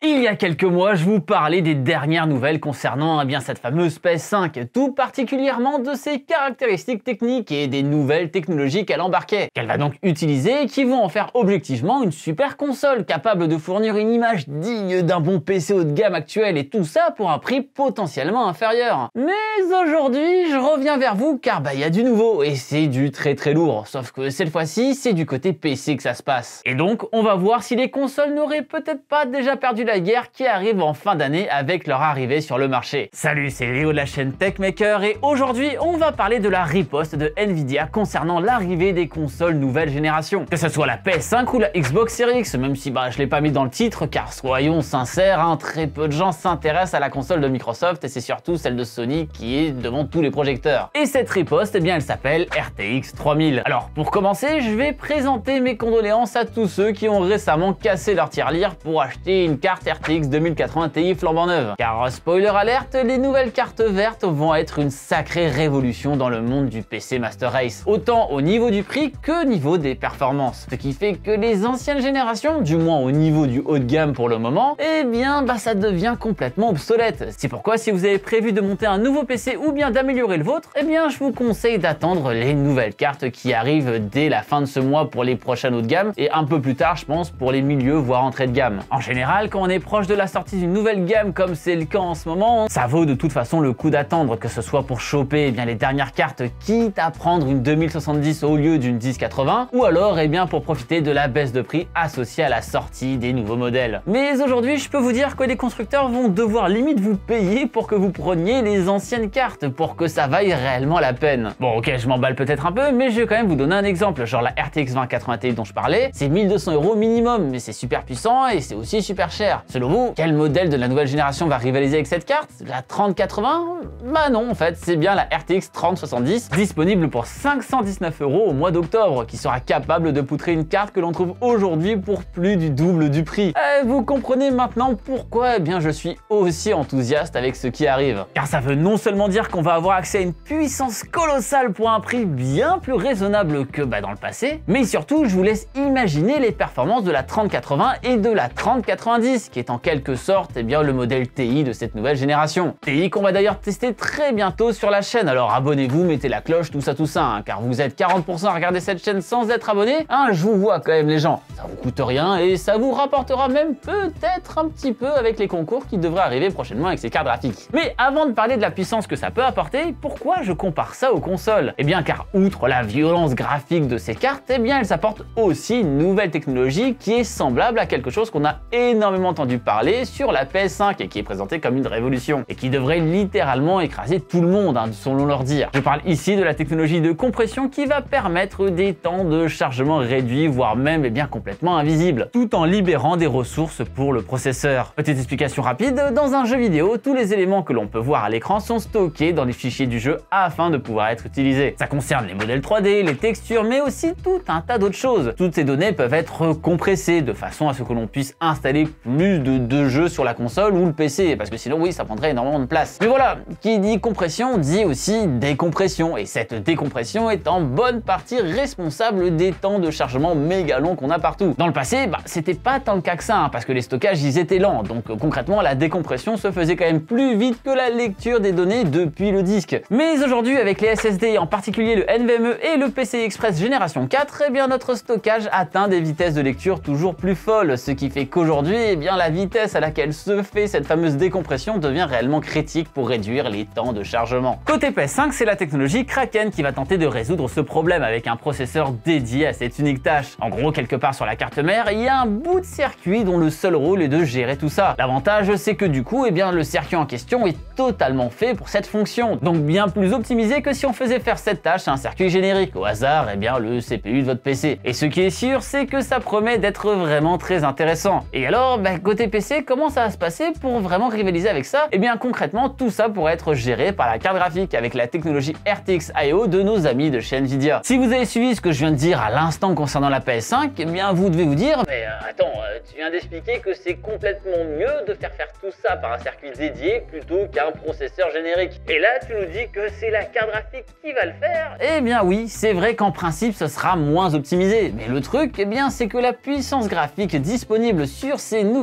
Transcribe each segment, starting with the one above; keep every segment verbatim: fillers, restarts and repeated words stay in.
Il y a quelques mois, je vous parlais des dernières nouvelles concernant eh bien, cette fameuse P S cinq, tout particulièrement de ses caractéristiques techniques et des nouvelles technologies qu'elle embarquait, qu'elle va donc utiliser et qui vont en faire objectivement une super console capable de fournir une image digne d'un bon P C haut de gamme actuel et tout ça pour un prix potentiellement inférieur. Mais aujourd'hui, je reviens vers vous car bah il y a du nouveau et c'est du très très lourd, sauf que cette fois-ci, c'est du côté P C que ça se passe. Et donc, on va voir si les consoles n'auraient peut-être pas déjà perdu la guerre qui arrive en fin d'année avec leur arrivée sur le marché. Salut, c'est Léo de la chaîne TechMaker et aujourd'hui on va parler de la riposte de Nvidia concernant l'arrivée des consoles nouvelle génération. Que ce soit la P S cinq ou la Xbox Series X, même si bah je l'ai pas mis dans le titre car soyons sincères, hein, très peu de gens s'intéressent à la console de Microsoft et c'est surtout celle de Sony qui est devant tous les projecteurs. Et cette riposte, eh bien elle s'appelle R T X trois mille. Alors pour commencer, je vais présenter mes condoléances à tous ceux qui ont récemment cassé leur tirelire pour acheter une carte R T X deux mille quatre-vingts Ti flambant neuve. Car spoiler alerte, les nouvelles cartes vertes vont être une sacrée révolution dans le monde du P C Master Race, autant au niveau du prix que au niveau des performances. Ce qui fait que les anciennes générations, du moins au niveau du haut de gamme pour le moment, eh bien bah ça devient complètement obsolète. C'est pourquoi si vous avez prévu de monter un nouveau P C ou bien d'améliorer le vôtre, eh bien je vous conseille d'attendre les nouvelles cartes qui arrivent dès la fin de ce mois pour les prochaines haut de gamme et un peu plus tard je pense pour les milieux voire entrée de gamme. En général, quand on est proche de la sortie d'une nouvelle gamme comme c'est le cas en ce moment, ça vaut de toute façon le coup d'attendre, que ce soit pour choper eh bien, les dernières cartes quitte à prendre une deux mille soixante-dix au lieu d'une dix quatre-vingts ou alors eh bien, pour profiter de la baisse de prix associée à la sortie des nouveaux modèles. Mais aujourd'hui je peux vous dire que les constructeurs vont devoir limite vous payer pour que vous preniez les anciennes cartes pour que ça vaille réellement la peine. Bon ok, je m'emballe peut-être un peu mais je vais quand même vous donner un exemple, genre la R T X vingt quatre-vingts Ti dont je parlais, c'est mille deux cents euros minimum mais c'est super puissant et c'est aussi super cher. Selon vous, quel modèle de la nouvelle génération va rivaliser avec cette carte? La trente quatre-vingts? Bah non, en fait, c'est bien la R T X trente soixante-dix, disponible pour cinq cent dix-neuf euros au mois d'octobre, qui sera capable de poutrer une carte que l'on trouve aujourd'hui pour plus du double du prix. Euh, vous comprenez maintenant pourquoi eh bien, je suis aussi enthousiaste avec ce qui arrive. Car ça veut non seulement dire qu'on va avoir accès à une puissance colossale pour un prix bien plus raisonnable que bah, dans le passé, mais surtout, je vous laisse imaginer les performances de la trente quatre-vingts et de la trente quatre-vingt-dix, qui est en quelque sorte eh bien, le modèle Ti de cette nouvelle génération. Ti qu'on va d'ailleurs tester très bientôt sur la chaîne, alors abonnez-vous, mettez la cloche, tout ça tout ça, hein, car vous êtes quarante pour cent à regarder cette chaîne sans être abonné, hein, je vous vois quand même les gens, ça vous coûte rien et ça vous rapportera même peut-être un petit peu avec les concours qui devraient arriver prochainement avec ces cartes graphiques. Mais avant de parler de la puissance que ça peut apporter, pourquoi je compare ça aux consoles? Eh bien car outre la violence graphique de ces cartes, eh bien elles apportent aussi une nouvelle technologie qui est semblable à quelque chose qu'on a énormément entendu parler sur la P S cinq et qui est présentée comme une révolution et qui devrait littéralement écraser tout le monde, hein, selon leur dire. Je parle ici de la technologie de compression qui va permettre des temps de chargement réduits, voire même eh bien, complètement invisibles, tout en libérant des ressources pour le processeur. Petite explication rapide, dans un jeu vidéo, tous les éléments que l'on peut voir à l'écran sont stockés dans les fichiers du jeu afin de pouvoir être utilisés. Ça concerne les modèles trois D, les textures, mais aussi tout un tas d'autres choses. Toutes ces données peuvent être compressées de façon à ce que l'on puisse installer plus de, de jeux sur la console ou le P C, parce que sinon oui ça prendrait énormément de place. Mais voilà, qui dit compression dit aussi décompression, et cette décompression est en bonne partie responsable des temps de chargement méga longs qu'on a partout. Dans le passé, bah, c'était pas tant le cas que ça, hein, parce que les stockages ils étaient lents, donc euh, concrètement la décompression se faisait quand même plus vite que la lecture des données depuis le disque. Mais aujourd'hui avec les S S D, en particulier le N V M e et le P C I Express génération quatre, eh bien notre stockage atteint des vitesses de lecture toujours plus folles, ce qui fait qu'aujourd'hui, eh bien la vitesse à laquelle se fait cette fameuse décompression devient réellement critique pour réduire les temps de chargement. Côté P S cinq, c'est la technologie Kraken qui va tenter de résoudre ce problème avec un processeur dédié à cette unique tâche. En gros, quelque part sur la carte mère, il y a un bout de circuit dont le seul rôle est de gérer tout ça. L'avantage, c'est que du coup, eh bien, le circuit en question est totalement fait pour cette fonction, donc bien plus optimisé que si on faisait faire cette tâche à un circuit générique, au hasard, eh bien, le C P U de votre P C. Et ce qui est sûr, c'est que ça promet d'être vraiment très intéressant. Et alors, bah, côté P C, comment ça va se passer pour vraiment rivaliser avec ça? Eh bien concrètement, tout ça pourrait être géré par la carte graphique avec la technologie R T X I O de nos amis de chez Nvidia. Si vous avez suivi ce que je viens de dire à l'instant concernant la P S cinq, eh bien vous devez vous dire mais euh, attends, euh, tu viens d'expliquer que c'est complètement mieux de faire faire tout ça par un circuit dédié plutôt qu'un processeur générique. Et là, tu nous dis que c'est la carte graphique qui va le faire? Eh bien oui, c'est vrai qu'en principe, ce sera moins optimisé. Mais le truc, eh bien, c'est que la puissance graphique disponible sur ces nouvelles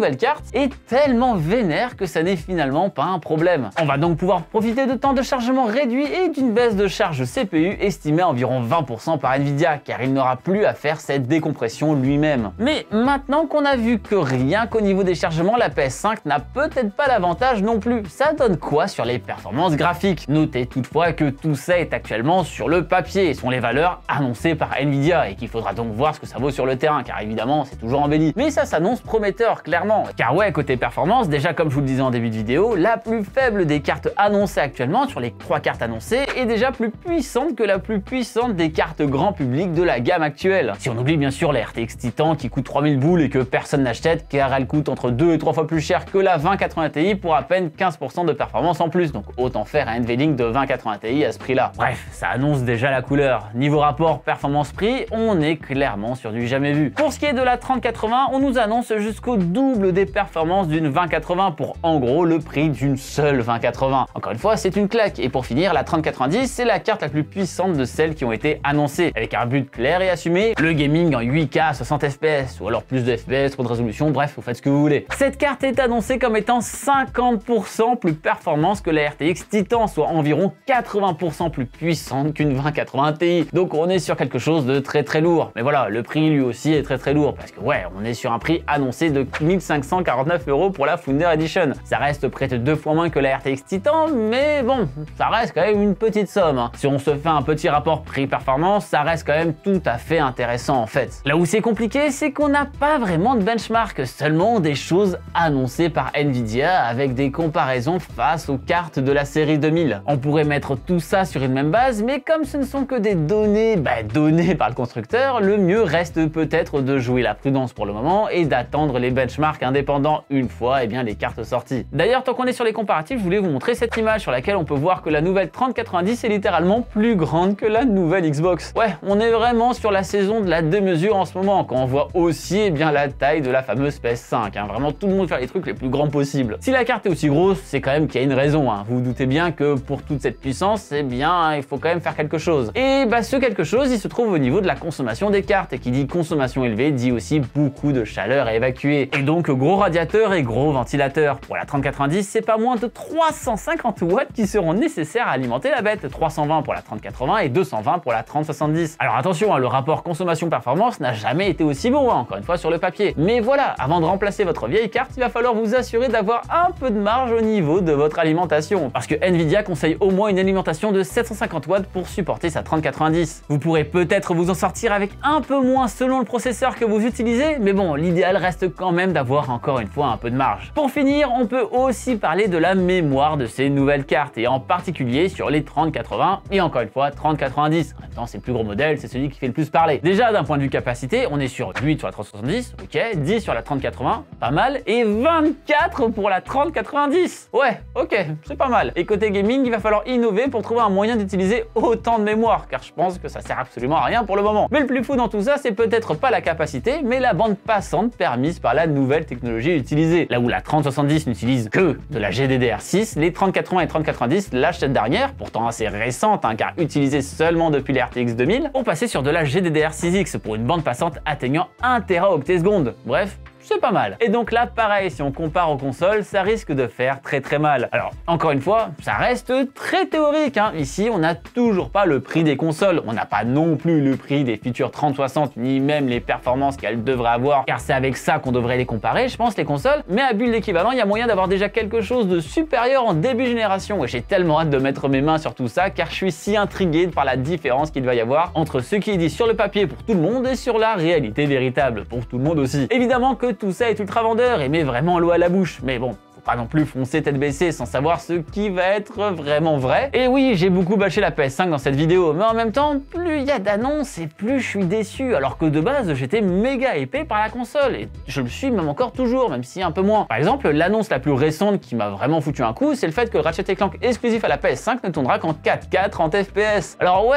nouvelle carte est tellement vénère que ça n'est finalement pas un problème. On va donc pouvoir profiter de temps de chargement réduit et d'une baisse de charge C P U estimée à environ vingt pour cent par Nvidia, car il n'aura plus à faire cette décompression lui-même. Mais maintenant qu'on a vu que rien qu'au niveau des chargements, la P S cinq n'a peut-être pas l'avantage non plus, ça donne quoi sur les performances graphiques? Notez toutefois que tout ça est actuellement sur le papier et sont les valeurs annoncées par Nvidia et qu'il faudra donc voir ce que ça vaut sur le terrain, car évidemment c'est toujours embelli. Mais ça s'annonce prometteur, clairement. Car ouais, côté performance, déjà comme je vous le disais en début de vidéo, la plus faible des cartes annoncées actuellement sur les trois cartes annoncées est déjà plus puissante que la plus puissante des cartes grand public de la gamme actuelle. Si on oublie bien sûr la R T X Titan qui coûte trois mille boules et que personne n'achète car elle coûte entre deux et trois fois plus cher que la vingt quatre-vingts Ti pour à peine quinze pour cent de performance en plus, donc autant faire un NVLink de vingt quatre-vingts Ti à ce prix-là. Bref, ça annonce déjà la couleur. Niveau rapport performance-prix, on est clairement sur du jamais vu. Pour ce qui est de la trente quatre-vingts, on nous annonce jusqu'au double des performances d'une vingt quatre-vingts pour en gros le prix d'une seule vingt quatre-vingts. Encore une fois, c'est une claque. Et pour finir, la trente quatre-vingt-dix, c'est la carte la plus puissante de celles qui ont été annoncées, avec un but clair et assumé, le gaming en huit K à soixante F P S, ou alors plus de F P S, trop de résolution, bref, vous faites ce que vous voulez. Cette carte est annoncée comme étant cinquante pour cent plus performante que la R T X Titan, soit environ quatre-vingts pour cent plus puissante qu'une vingt quatre-vingts Ti. Donc on est sur quelque chose de très très lourd. Mais voilà, le prix lui aussi est très très lourd, parce que ouais, on est sur un prix annoncé de mille cinq cent quarante-neuf euros pour la Founder Edition. Ça reste près de deux fois moins que la R T X Titan, mais bon, ça reste quand même une petite somme, hein. Si on se fait un petit rapport prix-performance, ça reste quand même tout à fait intéressant en fait. Là où c'est compliqué, c'est qu'on n'a pas vraiment de benchmark, seulement des choses annoncées par Nvidia avec des comparaisons face aux cartes de la série deux mille. On pourrait mettre tout ça sur une même base, mais comme ce ne sont que des données bah, données par le constructeur, le mieux reste peut-être de jouer la prudence pour le moment et d'attendre les benchmarks indépendants une fois eh bien, les cartes sorties. D'ailleurs, tant qu'on est sur les comparatifs, je voulais vous montrer cette image sur laquelle on peut voir que la nouvelle trente quatre-vingt-dix est littéralement plus grande que la nouvelle Xbox. Ouais, on est vraiment sur la saison de la démesure en ce moment, quand on voit aussi eh bien, la taille de la fameuse P S cinq. Hein. Vraiment, tout le monde fait les trucs les plus grands possibles. Si la carte est aussi grosse, c'est quand même qu'il y a une raison. Hein. Vous vous doutez bien que pour toute cette puissance, eh bien, il faut quand même faire quelque chose. Et bah, ce quelque chose, il se trouve au niveau de la consommation des cartes. Et qui dit consommation élevée, dit aussi beaucoup de chaleur à évacuer. Et donc, gros radiateur et gros ventilateur. Pour la trente quatre-vingt-dix, c'est pas moins de trois cent cinquante watts qui seront nécessaires à alimenter la bête. trois cent vingt pour la trente quatre-vingts et deux cent vingt pour la trente soixante-dix. Alors attention, hein, le rapport consommation-performance n'a jamais été aussi bon, hein, encore une fois sur le papier. Mais voilà, avant de remplacer votre vieille carte, il va falloir vous assurer d'avoir un peu de marge au niveau de votre alimentation. Parce que Nvidia conseille au moins une alimentation de sept cent cinquante watts pour supporter sa trente quatre-vingt-dix. Vous pourrez peut-être vous en sortir avec un peu moins selon le processeur que vous utilisez, mais bon, l'idéal reste quand même d'avoir encore une fois un peu de marge. Pour finir, on peut aussi parler de la mémoire de ces nouvelles cartes, et en particulier sur les trente quatre-vingts et encore une fois trente quatre-vingt-dix. En même temps, c'est le plus gros modèle, c'est celui qui fait le plus parler. Déjà, d'un point de vue capacité, on est sur huit sur la trente soixante-dix, ok, dix sur la trente quatre-vingts, pas mal, et vingt-quatre pour la trente quatre-vingt-dix. Ouais, ok, c'est pas mal. Et côté gaming, il va falloir innover pour trouver un moyen d'utiliser autant de mémoire, car je pense que ça sert absolument à rien pour le moment. Mais le plus fou dans tout ça, c'est peut-être pas la capacité, mais la bande passante permise par la nouvelle technologie utilisée. Là où la trente soixante-dix n'utilise que de la G D D R six, les trente quatre-vingts et trente quatre-vingt-dix lâchent cette dernière, pourtant assez récente, hein, car utilisée seulement depuis les R T X deux mille, pour passer sur de la G D D R six X pour une bande passante atteignant un téraoctet-seconde. Bref, c'est pas mal. Et donc là, pareil, si on compare aux consoles, ça risque de faire très très mal. Alors, encore une fois, ça reste très théorique, hein. Ici, on n'a toujours pas le prix des consoles. On n'a pas non plus le prix des futures trente soixante, ni même les performances qu'elles devraient avoir, car c'est avec ça qu'on devrait les comparer, je pense, les consoles. Mais à bulle d'équivalent, il y a moyen d'avoir déjà quelque chose de supérieur en début de génération. Et j'ai tellement hâte de mettre mes mains sur tout ça, car je suis si intrigué par la différence qu'il va y avoir entre ce qui est dit sur le papier pour tout le monde et sur la réalité véritable pour tout le monde aussi. Évidemment que tout ça est ultra vendeur et met vraiment l'eau à la bouche, mais bon, faut pas non plus foncer tête baissée sans savoir ce qui va être vraiment vrai. Et oui, j'ai beaucoup bâché la P S cinq dans cette vidéo, mais en même temps, plus il y a d'annonces et plus je suis déçu, alors que de base, j'étais méga épais par la console, et je le suis même encore toujours, même si un peu moins. Par exemple, l'annonce la plus récente qui m'a vraiment foutu un coup, c'est le fait que le Ratchet and Clank exclusif à la P S cinq ne tournera qu'en quatre K trente F P S. Alors ouais,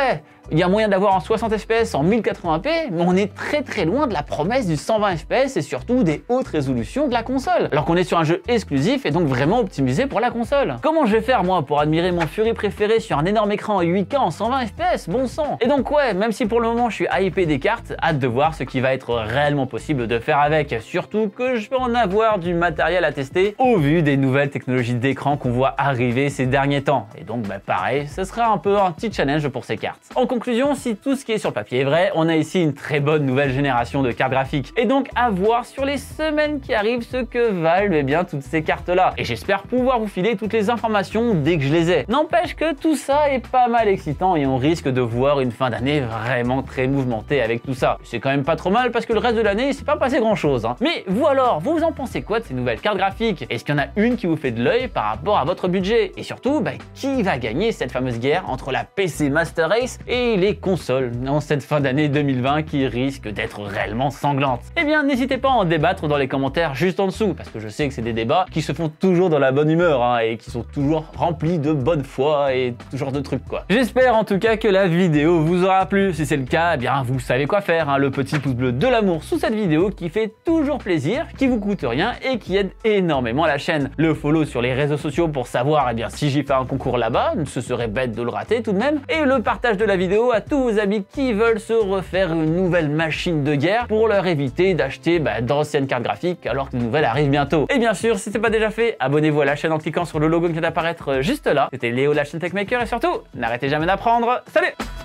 il y a moyen d'avoir en soixante F P S en mille quatre-vingts p, mais on est très très loin de la promesse du cent vingt F P S et surtout des hautes résolutions de la console, alors qu'on est sur un jeu exclusif et donc vraiment optimisé pour la console. Comment je vais faire moi pour admirer mon Fury préféré sur un énorme écran en huit K en cent vingt F P S, bon sang. Et donc ouais, même si pour le moment je suis hypé des cartes, hâte de voir ce qui va être réellement possible de faire avec, surtout que je vais en avoir du matériel à tester au vu des nouvelles technologies d'écran qu'on voit arriver ces derniers temps. Et donc bah pareil, ce sera un peu un petit challenge pour ces cartes. En conclusion, si tout ce qui est sur le papier est vrai, on a ici une très bonne nouvelle génération de cartes graphiques. Et donc à voir sur les semaines qui arrivent ce que valent eh bien toutes ces cartes là. Et j'espère pouvoir vous filer toutes les informations dès que je les ai. N'empêche que tout ça est pas mal excitant et on risque de voir une fin d'année vraiment très mouvementée avec tout ça. C'est quand même pas trop mal parce que le reste de l'année il s'est pas passé grand chose. Hein. Mais vous alors, vous en pensez quoi de ces nouvelles cartes graphiques? Est-ce qu'il y en a une qui vous fait de l'œil par rapport à votre budget? Et surtout, bah, qui va gagner cette fameuse guerre entre la P C Master Race et les consoles en cette fin d'année deux mille vingt qui risque d'être réellement sanglante? Eh bien, n'hésitez pas à en débattre dans les commentaires juste en dessous, parce que je sais que c'est des débats qui se font toujours dans la bonne humeur hein, et qui sont toujours remplis de bonne foi et tout genre de trucs quoi. J'espère en tout cas que la vidéo vous aura plu. Si c'est le cas, eh bien vous savez quoi faire, hein, le petit pouce bleu de l'amour sous cette vidéo qui fait toujours plaisir, qui vous coûte rien et qui aide énormément la chaîne. Le follow sur les réseaux sociaux pour savoir eh bien si j'y fais un concours là-bas, ce serait bête de le rater tout de même, et le partage de la vidéo à tous vos amis qui veulent se refaire une nouvelle machine de guerre pour leur éviter d'acheter bah, d'anciennes cartes graphiques alors que les nouvelles arrivent bientôt. Et bien sûr, si c'est pas déjà fait, abonnez-vous à la chaîne en cliquant sur le logo qui vient d'apparaître juste là. C'était Léo, la chaîne Techmaker, et surtout, n'arrêtez jamais d'apprendre. Salut!